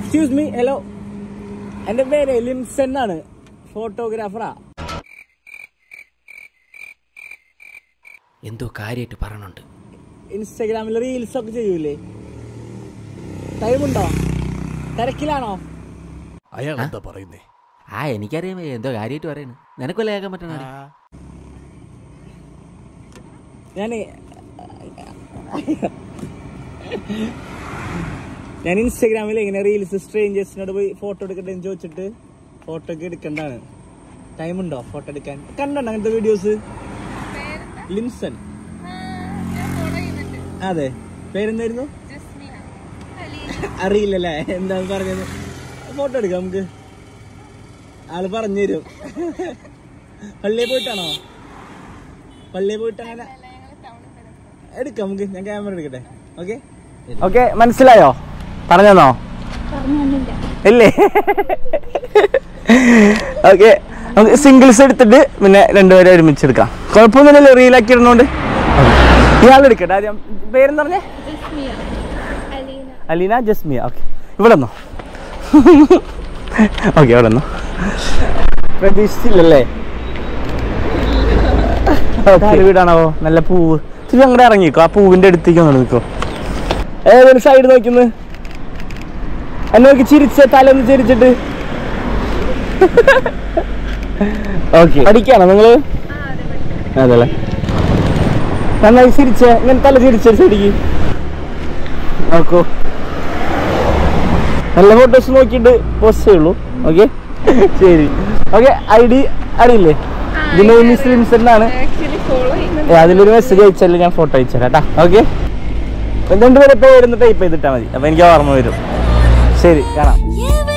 Excuse me, hello, എന്റെ പേര് ലിംസൺ ആണ്, ഫോട്ടോഗ്രാഫറാ. എന്തോ കാര്യമായിട്ട് പറയണുണ്ട്. ഇൻസ്റ്റാഗ്രാമിൽ റീൽസ് ഒക്കെ ചെയ്യൂലേ? ടൈമുണ്ടോ? തിരക്കിലാണോ? അയാൾ എന്താ പറയുന്നേ? എനിക്കറിയാം എന്തോ കാര്യമായിട്ട് പറയുന്നു. നിനക്കൊല്ല കേൾക്കാൻ പറ്റണ. ഞാൻ ഇൻസ്റ്റാഗ്രാമിൽ ഇങ്ങനെ റീൽസ് സ്ട്രേഞ്ചേഴ്സിനോട് പോയി ഫോട്ടോ എടുക്കട്ടെ എന്ന് ചോദിച്ചിട്ട് ഫോട്ടോ ഒക്കെ എടുക്കണ്ടാണ്. ടൈമുണ്ടോ ഫോട്ടോ എടുക്കാൻ? കണ്ടോ അങ്ങനത്തെ വീഡിയോസ്? ലിംസൺ. അതെ, പേരെന്തായിരുന്നു? അറിയില്ലല്ലേ എന്താ പറഞ്ഞത്? ഫോട്ടോ എടുക്കാം നമുക്ക്, ആള് പറഞ്ഞു തരും. പള്ളിയിൽ പോയിട്ടാണോ? പള്ളിയിൽ പോയിട്ട് അങ്ങനെ എടുക്കാം നമുക്ക്. ഞാൻ ക്യാമറ എടുക്കട്ടെ. ഓക്കെ ഓക്കെ, മനസ്സിലായോ? പറഞ്ഞോ? ഇല്ലേ? ഓക്കെ, നമുക്ക് സിംഗിൾസ് എടുത്തിട്ട് പിന്നെ രണ്ടുപേരെ ഒരുമിച്ചെടുക്കാം. കുഴപ്പമൊന്നുമില്ലല്ലോ റീലാക്കി ഇടുന്നോണ്ട്. ഇയാളെടുക്കട്ടെ ആദ്യം. പേരെന്ന് പറഞ്ഞേ? അലീന ജസ്മിയ. ഓക്കെ, ഇവിടെ നിന്നോ. ഓക്കെ, അവിടെ നിന്നോ. പ്രതീക്ഷിച്ചില്ലല്ലേ? വീടാണോ? നല്ല പൂവ്. ഇത്തിരി അങ്ങോട്ട് ഇറങ്ങിക്കോ, ആ പൂവിന്റെ അടുത്തേക്ക് ഒന്ന് നിൽക്കോ. ഏതൊരു സൈഡ് നോക്കുന്നു എന്നെ നോക്കി ചിരിച്ച തലൊന്ന് ചിരിച്ചിട്ട്. ഓക്കെ, പഠിക്കാണോ നിങ്ങള്? അതല്ലേ, നന്നായി ചിരിച്ച. ഇങ്ങനെ തല ചിരിച്ച ശരിക്ക് നോക്കൂ. നല്ല ഫോട്ടോസ് നോക്കിയിട്ട് പോസ്റ്റ് ചെയ്യുള്ളൂ. ഓക്കെ, ശരി. ഓക്കെ, ID അറിയില്ലേ? ഇതിന്റെ ലിംസൺ ആണ്. അതിലൊരു മെസ്സേജ് അയച്ചാലും ഞാൻ ഫോട്ടോ അയച്ചു കേട്ടാ. ഓക്കെ, രണ്ടുപേരെ പേരൊന്ന് ടൈപ്പ് ചെയ്തിട്ടാ മതി, അപ്പൊ എനിക്ക് ഓർമ്മ വരും. ശരി, കാണാം.